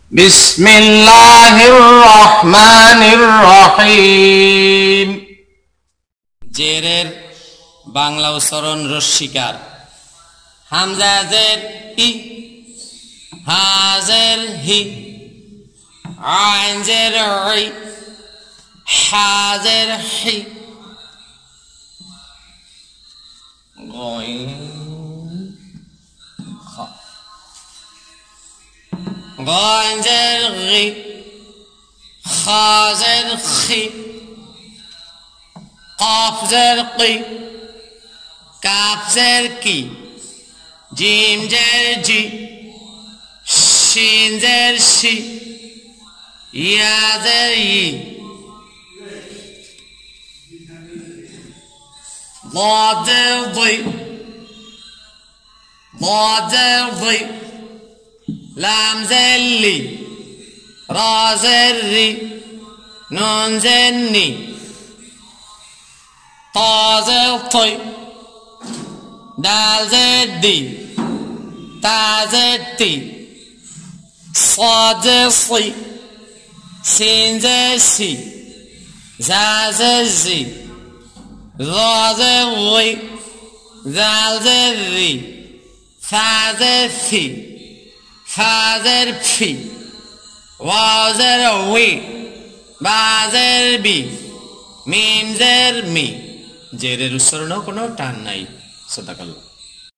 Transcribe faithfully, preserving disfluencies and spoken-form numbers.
বিসমিল্লাহির রহমানির রহিম। জেরের বাংলা উচ্চারণ রশিকার। হামজা জের ই, হাজের হি, আইন জের ই, হাজের হি, গইন খা, গইন জের গি, খাজের খি, قاف زر قي، كاف زر كي، جيم زر جي، شين زر شي، يا زر يي، ضاد زر ضي، ضاد زر ضي، لام زر لي، را زر ري، نون زر ني، طا زر طي، دال زر دي، تا زر تي، صاد زر صي، سين زر سي، زا زر زي، ظا زر ضي، ذال زر ذي، ثا زر ثي، فا زر في، واو زر وي، با زر بي، মিম জের মি। জেরের উচ্চারণেও কোনো টান নাই। সাদাকাল্লাহ।